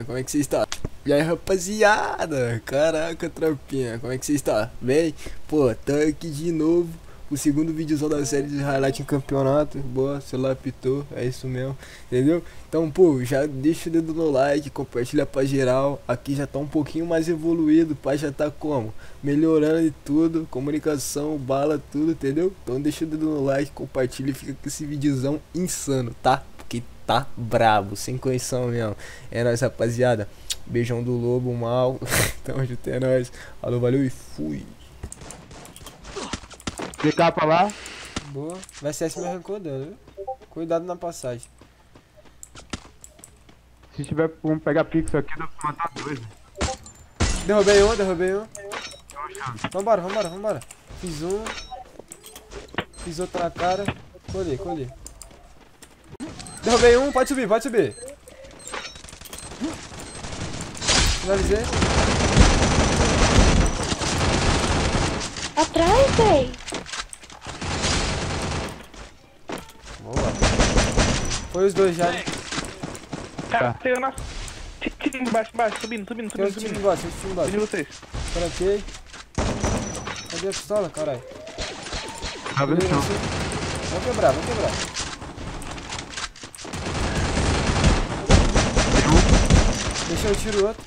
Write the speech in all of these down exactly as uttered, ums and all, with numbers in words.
Como é que você está? E aí, rapaziada? Caraca, tropinha, como é que você está? Bem? Pô, tá aqui de novo. O segundo videozão da série de highlight em campeonato. Boa, celular apitou, é isso mesmo, entendeu? Então, pô, já deixa o dedo no like, compartilha pra geral. Aqui já tá um pouquinho mais evoluído, pai já tá como? Melhorando e tudo, comunicação, bala, tudo, entendeu? Então deixa o dedo no like, compartilha e fica com esse videozão insano, tá? Porque tá brabo, sem correção mesmo. É nóis, rapaziada. Beijão do lobo, mal. Tamo junto, é nóis. Falou, valeu e fui. Ficar pra lá. Boa. Vai ser esse me arrancodando, viu? Cuidado na passagem. Se tiver como pegar pixel aqui, dá pra matar dois. Derrubei um, derrubei um. Vambora, vambora, vambora. Fiz um. Fiz outro na cara. Colhi, colhi. Derrubei um, pode subir, pode subir. Finalizei. Atrás, véi. Boa. Foi os dois já. Cara, pegando na... Tira embaixo, embaixo, subindo, subindo, Tem subindo, outro time subindo. embaixo, tem outro time embaixo. Subindo vocês. Coloquei. Cadê a pistola, caralho? Abre o chão. Vamos quebrar, vamos quebrar. Deixa eu tiro o outro.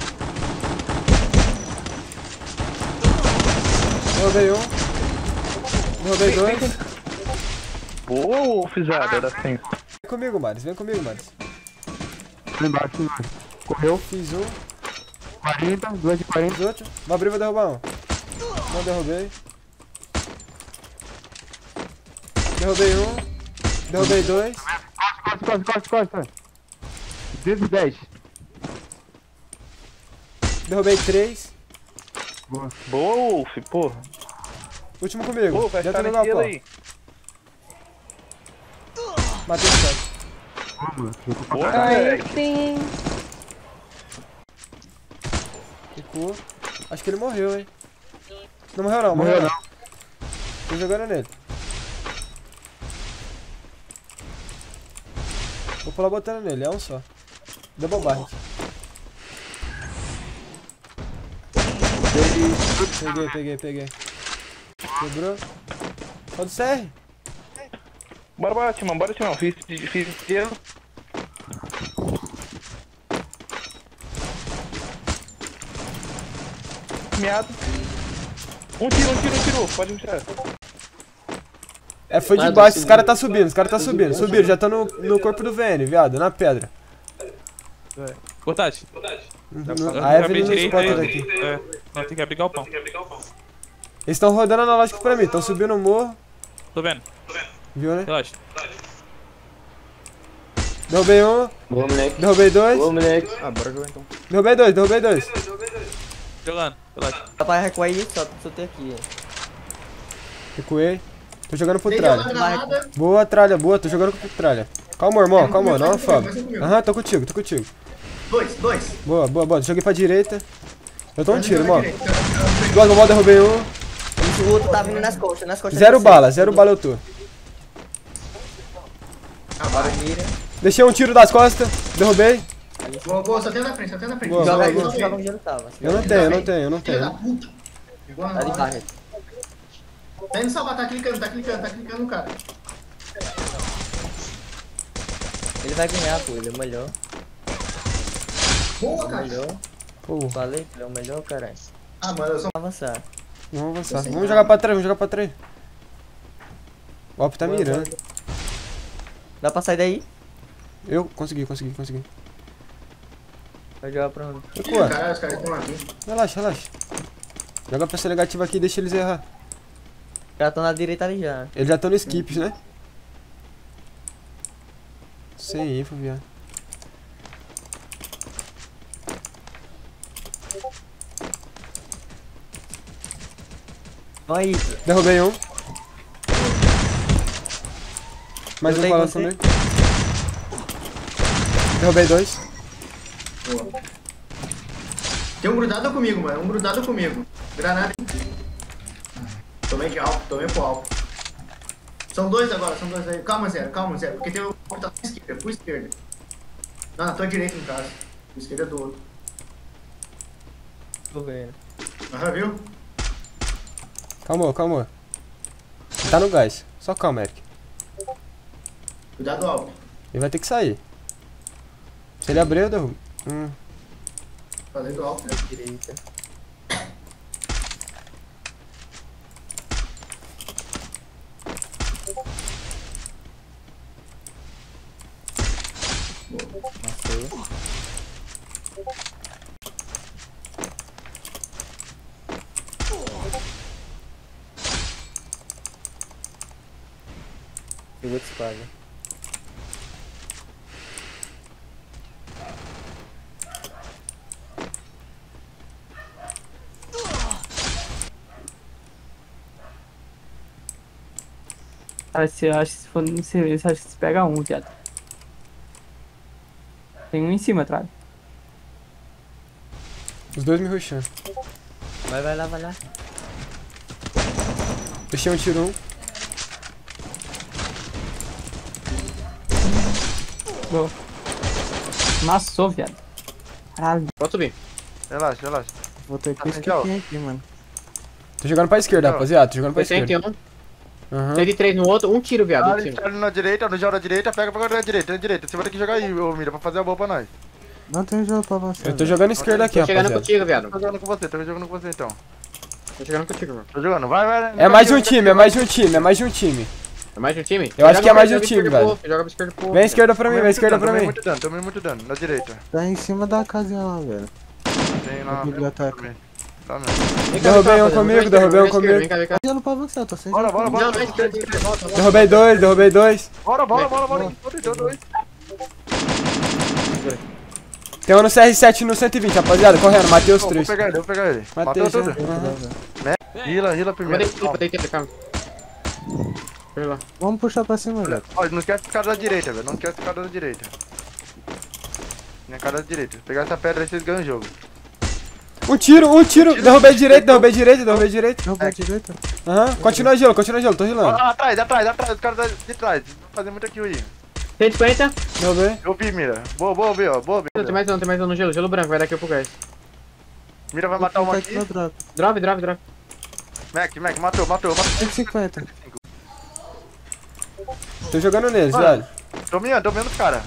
Derrubei um. Derrubei dois. Boa, fisada, era assim. Vem comigo, Maris. Vem comigo, Maris. Lá embaixo, lá. Correu. Fiz um. quarenta, dois de quarenta. Fiz outro. Vou abrir e vou derrubar um. Não derrubei. Derrubei um. Derrubei dois. Costa, costa, costa, costa. duzentos e dez. Derrubei três. Boa. Boa, Wolf, porra. Último comigo. Pô, vai Dentro estar do naquilo galpão. aí. Matei o sete. Boa, mano. Jogou pra Boa, caralho. Aí moleque. sim. Ficou. Acho que ele morreu, hein. Não morreu não, Morreu morreu não. não. Tô jogando nele. Vou pular botando nele, é um só. Double barret. Peguei, peguei, peguei. Quebrou. Pode ser. Bora, bora, Timão, bora, Timão. Fiz, fiz gelo. Meado. Um tiro, um tiro, um tiro. Pode me tirar. É, foi de baixo, os caras tá subindo, os caras tá subindo. Subiram, já tá no, no corpo do V N, viado, na pedra. Cortade. No, a Evelyn não spota daqui. É, não, tem que abrir galpão. Eles estão rodando analógico pra mim, estão subindo o morro. Tô vendo, Viu, né? relaxa. Derrubei um, Boa, moleque. derrubei dois, Boa, moleque. Ah, bora jogar então. derrubei dois, derrubei dois. Jogando, relaxa. Dá pra recuar aí, só, só ter aqui. Recuei. Tô jogando pro tralha. Vai, Boa, tralha, boa, tô jogando pro tralha. Calma, irmão, calma, não afoba. Aham, tô contigo, tô contigo. Dois, dois. Boa, boa, boa, joguei pra direita. Eu tô um tiro, irmão. Duas bombas, derrubei um. o outro tá vindo nas costas, nas costas. Zero de bala, você. zero bala eu tô. Agora mira. Deixei um tiro das costas, derrubei. Boa, boa, só tem na frente, só tem na frente. Boa, Joga boa, aí, boa. joga onde ele tava. Eu não tenho, eu não tenho, eu não Filho da tenho. puta. Pegou Tá na de hora. barra. Tá indo salvar, tá clicando, tá clicando, tá clicando no cara. Ele vai ganhar, pô, ele é o melhor. Boa, O cara. melhor. Pô, Falei que ele é o melhor, caralho. Ah, mano, eu sou... Avançar. vamos avançar. Vamos jogar pra trás, vamos jogar pra trás. O Alp tá mirando. Dá pra sair daí? Eu consegui, consegui, consegui. Vai jogar pra onde? Recua. Caralho, os caras estão aqui. Relaxa, relaxa. Joga pra ser negativo aqui e deixa eles errar. Os caras tão na direita ali já. Eles já estão no skips, né? Sem info, viado. Vai aí. Derrubei um. Mais um Derrubei falando você. comigo. Derrubei dois. Boa. Tem um grudado comigo, mano. Um grudado comigo. Granada. Tomei de álcool, tomei pro álcool. São dois agora, são dois aí. Calma, Zero, calma, Zero. Porque tem o álcool tá na esquerda, por esquerda. Não, na tua direita, no caso. Esquerda é do outro. Tô vendo. Aham, viu? Calma, calma. Tá no gás. Só calma, Eric. Cuidado alto. Ele vai ter que sair. Se ele abrir, eu derrubo. Hum. Fazendo alto. Na direita. Passou. Pegou de espada. Cara, se eu acho que se for no serviço, acho que se pega um, viado. Tem um em cima, atrás. Os dois me rushando. Vai, vai lá, vai lá. Deixei um tiro um. Boa. Amassou, viado. Caralho. Pode subir. Relaxa, relaxa. Vou ter que Tá esquivar legal. aqui, mano. Tô jogando pra esquerda, rapaziada. Tô jogando pra Foi esquerda. cento e um, Aham. cento e três no outro, um tiro, viado. Ah, Um ele tiro. tá ali na direita, no jogo da direita, pega pra na direita, na direita. Você vai ter que jogar aí, ô Mira, pra fazer a boa pra nós. Não tem jogo pra você. Eu tô jogando esquerda aqui, Tô chegando rapaziada. contigo, viado. Tô jogando com você, tô jogando com você então. Tô chegando contigo, mano. Tô jogando, vai, vai. É mais de um time, é mais de um time, é mais de um time. É mais de um time? Eu acho que é mais de um Joga time, esquerda pro velho. outro, Joga pra esquerda pro Vem à outro. esquerda pra mim, vem à esquerda pra Tomei mim. muito dano, tomei muito dano, na direita. Tá em cima da casinha lá, velho. Tem lá. Na biblioteca. também. Tá mesmo. Vem cá, Derrubei vem cá, um rapaziada, comigo, vem cá, derrubei um vem cá, comigo. Vem cá, vem cá. Gelo pra você, eu tô sem Bora, jogo. bora, bora. Não, não, esquerda, esquerda, volta, volta. Derrubei dois, derrubei dois. Bora, bora, bora, bora. Dois, dois. Tem um no C R sete no cento e vinte, rapaziada. Correndo, matei os Vou três. pegar ele, vou pegar ele. Matei Matou já. tudo. Aham. Hila, hila Eu primeiro. dei tempo, dei tempo, calma. Vai lá. Vamos puxar pra cima, velho. Ó, não esquece os caras da direita, velho. Não esquece os caras da direita. Minha cara da direita. Pegar essa pedra aí, vocês ganham o jogo. Um tiro, um tiro. Derrubei direito, derrubei direito, derrubei direito. Jogo pra direita. Aham. Continua gelo, continua gelo, tô rilando. Ah, atrás, atrás, atrás. Os caras da- de trás. Vou fazer muita kill aí. cento e cinquenta. Derrubei. Eu vi, Mira. Boa, boa, vi, ó. Boa, vi. Tem mais um, tem mais um no gelo. Gelo branco, vai daqui pro gás. Mira vai matar uma Tá aqui. no drop. Drop, drop, drop. Mac, Mac, matou, matou, matou. cento e cinquenta. Tô jogando neles, Mano. velho. Tô mirando, tô mirando os caras.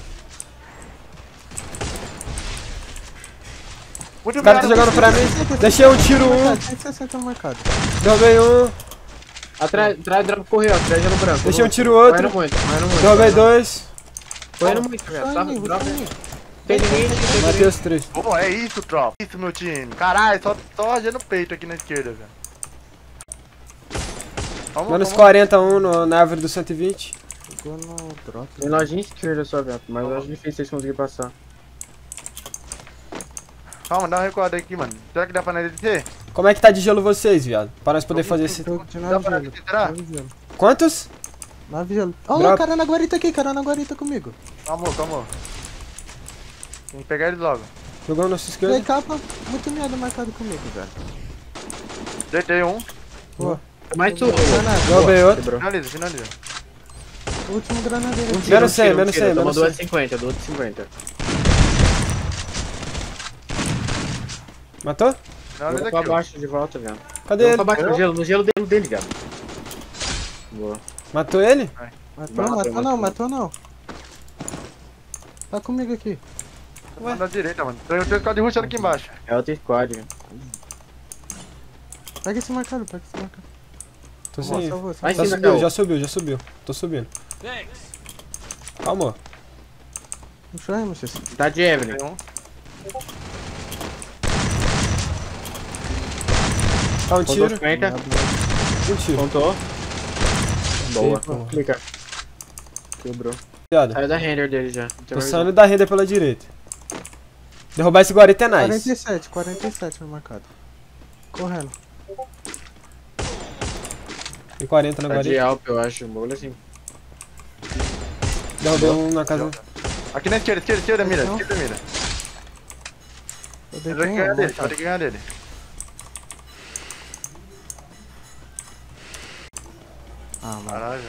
Muito O cara tá jogando pra mim. Deixei um tiro um. cento e sessenta no mercado. Derrubei um. Atrás, atrás, drop correu, atrás gelo branco. Deixei um tiro outro. Correndo muito, correndo muito. Derrubei dois. Correndo muito, velho. Só Tá, em mim, drop. só em mim. Tem ninguém, tem Matei ninguém. os três. Pô, é isso, tropa. Isso, meu time. Caralho, só, só rajando o peito aqui na esquerda, velho. Vamos, Menos vamos. quarenta e um no, na árvore do cento e vinte. Ficou no drop. Tem lojinha esquerda só, velho. Mas eu acho difícil vocês conseguirem passar. Calma, dá uma recuada aqui, mano. Será que dá pra nele descer? Como é que tá de gelo vocês, viado? Pra nós poder fazer esse... Jogo de Dá nove pra gelo. descer, será? Nove gelo. Quantos? Nove gelo. Ó, Drop. o cara na guarita aqui, cara na guarita comigo. Calma, calma. Tem que pegar ele logo. Jogou na nossa Play esquerda. capa, muito merda marcado comigo, velho. Deitei um. Boa. Mais tu. Granada. Derrubei outro. Quebrou. Finaliza, finaliza. O último granadeiro. Um aqui. tiro, Menos um cem, tiro, um menos tiro. cem, Toma menos duas cem. de cinquenta, duas de cinquenta. Matou? Finaliza Vou pra aqui, ó. baixo de volta, velho. Cadê Vou ele? pra baixo no gelo, no gelo dele, dele, velho. Boa. Matou ele? Matou, Matou, matou matou. não, matou não. Tá comigo aqui. Tá na direita, mano. Tem tem os caras de rushando aqui embaixo. É outro squad, velho. Pega esse marcado, pega esse marcado. Tô Boa, sem... salvou, Vai Já em salvou. cima, subiu, Cal. já subiu, já subiu. Tô subindo. Calma. Puxou aí, Mochês. Tá de Evelyn. Tem um. Tá um Contou tiro. cinquenta. Um tiro. Contou. Boa. Ei, porra. Clica. Quebrou. Viado. Saiu da render dele já. Não tem Tô mais saindo da renda pela direita. Derrubar esse guarita é quarenta nice. e sete, quarenta e sete no marcado. Correndo. E quarenta na um. Tá de guarita. Alp, eu acho. Um bagulho assim. Derrubei um na casa. Aqui na esquerda, esquerda, esquerda, mira. Não. Esquerda, mira. Eu Vai ter que deitei ganhar um, dele, vai marcado. ter que ganhar dele. Ah, mano. Caralho.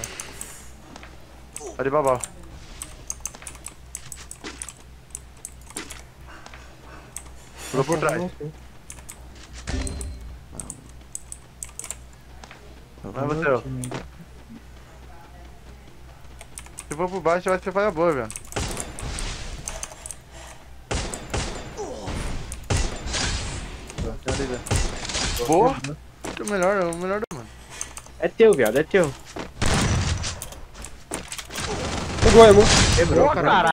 Tá de babau. Pulou por trás. Vai você, ó. Se for por baixo, vai ser falha boa, velho. Boa! O melhor, o melhor do mano. É teu, viado, é teu. Pegou, irmão. Quebrou, caralho.